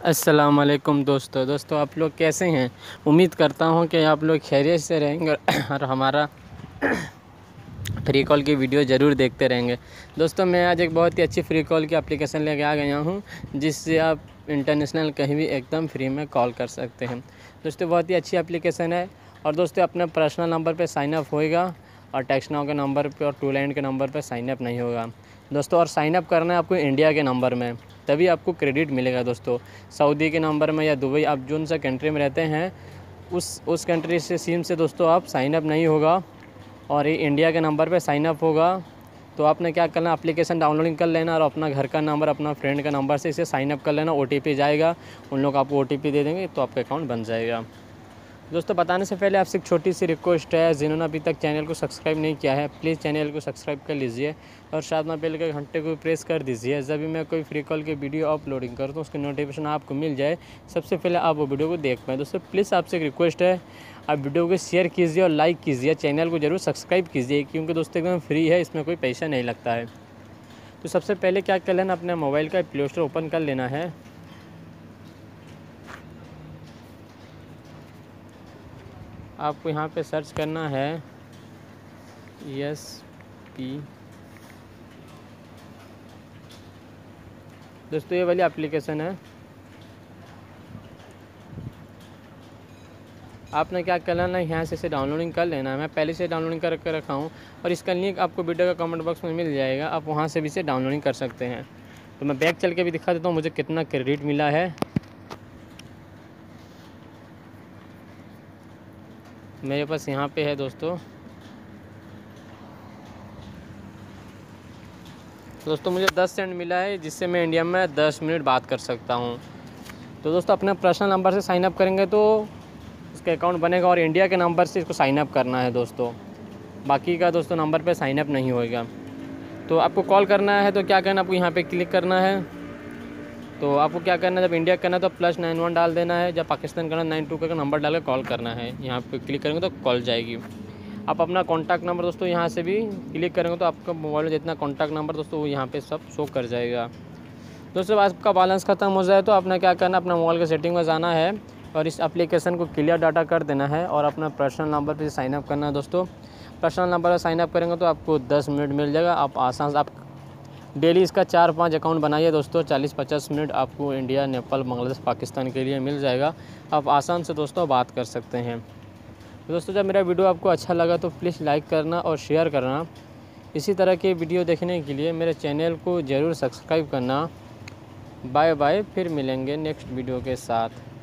अस्सलाम वालेकुम दोस्तों आप लोग कैसे हैं। उम्मीद करता हूं कि आप लोग खैरियत से रहेंगे और हमारा फ्री कॉल की वीडियो ज़रूर देखते रहेंगे। दोस्तों मैं आज एक बहुत ही अच्छी फ्री कॉल की एप्लीकेशन लेके आ गया हूं, जिससे आप इंटरनेशनल कहीं भी एकदम फ्री में कॉल कर सकते हैं। दोस्तों बहुत ही अच्छी एप्लीकेशन है। और दोस्तों अपने पर्सनल नंबर पे साइन अप होएगा और टेक्स्ट नाउ के नंबर पे और टू लाइन के नंबर पे साइन अप नहीं होगा दोस्तों। और साइन अप करना है आपको इंडिया के नंबर में, तभी आपको क्रेडिट मिलेगा दोस्तों। सऊदी के नंबर में या दुबई, आप जोन सा कंट्री में रहते हैं उस कंट्री से सिम से दोस्तों आप साइन अप नहीं होगा और ये इंडिया के नंबर पे साइन अप होगा। तो आपने क्या करना, एप्लीकेशन डाउनलोडिंग कर लेना और अपना घर का नंबर, अपना फ्रेंड का नंबर से इसे साइन अप कर लेना। OTP जाएगा, उन लोग आपको OTP दे देंगे तो आपका अकाउंट बन जाएगा। दोस्तों बताने से पहले आपसे एक छोटी सी रिक्वेस्ट है, जिन्होंने अभी तक चैनल को सब्सक्राइब नहीं किया है प्लीज़ चैनल को सब्सक्राइब कर लीजिए और साथ में बेल के घंटे को प्रेस कर दीजिए। जब भी मैं कोई फ्री कॉल की वीडियो अपलोडिंग करता हूँ उसकी नोटिफिकेशन आपको मिल जाए, सबसे पहले आप वो वीडियो को देख पाएँ। दोस्तों प्लीज़ आपसे एक रिक्वेस्ट है, आप वीडियो को शेयर कीजिए और लाइक कीजिए, चैनल को ज़रूर सब्सक्राइब कीजिए क्योंकि दोस्तों एकदम फ्री है, इसमें कोई पैसा नहीं लगता है। तो सबसे पहले क्या कर लेना, अपने मोबाइल का प्ले स्टोर ओपन कर लेना है। आपको यहाँ पे सर्च करना है ESP। दोस्तों ये वाली एप्लीकेशन है। आपने क्या करना है, यहाँ से इसे डाउनलोडिंग कर लेना है। मैं पहले से डाउनलोडिंग करके रखा हूँ और इसका लिंक आपको वीडियो का कमेंट बॉक्स में मिल जाएगा, आप वहाँ से भी इसे डाउनलोडिंग कर सकते हैं। तो मैं बैक चल के भी दिखा देता हूँ मुझे कितना क्रेडिट मिला है। मेरे पास यहाँ पे है दोस्तों मुझे 10 सेंट मिला है, जिससे मैं इंडिया में 10 मिनट बात कर सकता हूँ। तो दोस्तों अपने पर्सनल नंबर से साइन अप करेंगे तो इसका अकाउंट बनेगा और इंडिया के नंबर से इसको साइन अप करना है दोस्तों। बाकी का दोस्तों नंबर पे साइन अप नहीं होएगा। तो आपको कॉल करना है तो क्या करना, आपको यहाँ पे क्लिक करना है। तो आपको क्या करना है, जब इंडिया करना है तो +91 डाल देना है, जब पाकिस्तान करना 92 का नंबर डाल के कॉल करना है। यहाँ पे क्लिक करेंगे तो कॉल जाएगी। आप अपना कॉन्टैक्ट नंबर दोस्तों यहाँ से भी क्लिक करेंगे तो आपका मोबाइल में जितना कॉन्टैक्ट नंबर दोस्तों वो यहाँ पे सब शो कर जाएगा। दोस्तों आपका बैलेंस ख़त्म हो जाए तो आपने क्या करना, अपना मोबाइल के सेटिंग में जाना है और इस एप्लीकेशन को क्लियर डाटा कर देना है और अपना पर्सनल नंबर पर साइन अप करना है दोस्तों। पर्सनल नंबर पर साइन अप करेंगे तो आपको 10 मिनट मिल जाएगा। आप आसान से आप डेली इसका 4-5 अकाउंट बनाइए दोस्तों, 40-50 मिनट आपको इंडिया, नेपाल, बांग्लादेश, पाकिस्तान के लिए मिल जाएगा। आप आसान से दोस्तों बात कर सकते हैं। दोस्तों जब मेरा वीडियो आपको अच्छा लगा तो प्लीज़ लाइक करना और शेयर करना। इसी तरह के वीडियो देखने के लिए मेरे चैनल को ज़रूर सब्सक्राइब करना। बाय बाय, फिर मिलेंगे नेक्स्ट वीडियो के साथ।